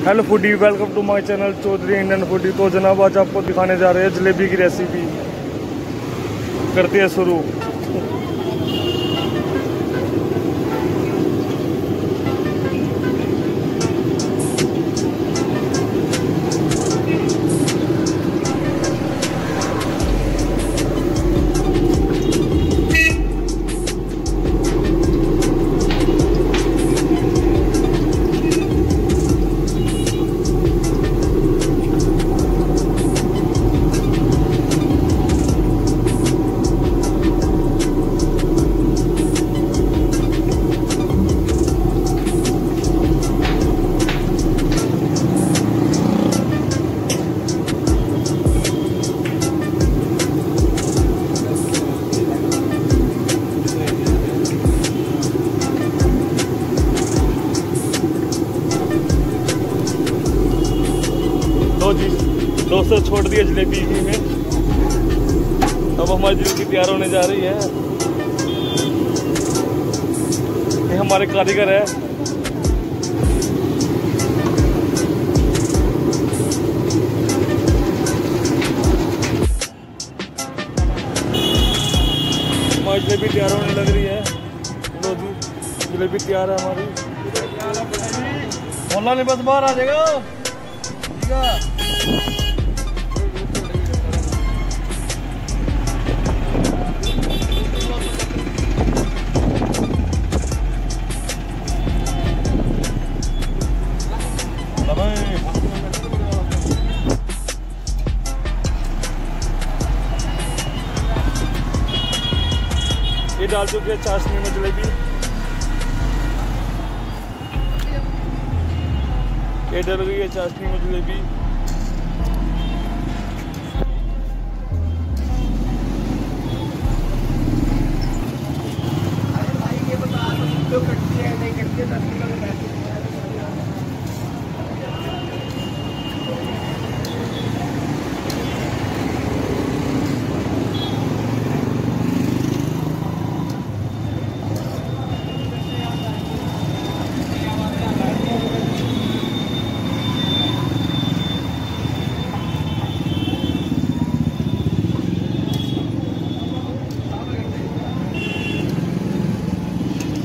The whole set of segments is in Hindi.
Hello foodie, welcome to my channel Chaudhary Indian foodie. तो जनाब आज आपको दिखाने जा रहे हैं जलेबी की रेसिपी। करते हैं शुरू। दोस्तों छोड़ दिया जलेबी में। अब हमारी जलेबी तैयार होने जा रही है। ये हमारे कारीगर है। हमारी जलेबी तैयार होने लग रही है। लो जी, जलेबी तैयार है हमारी। मोहल्ला ने बस बाहर आ जाएगा। ठीक है। ये डाल चुके हैं चाशनी में जलेबी। ये डल गई है चाशनी में जलेबी।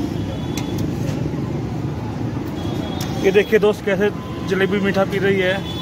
ये देखिए दोस्त कैसे जलेबी मीठा पी रही है।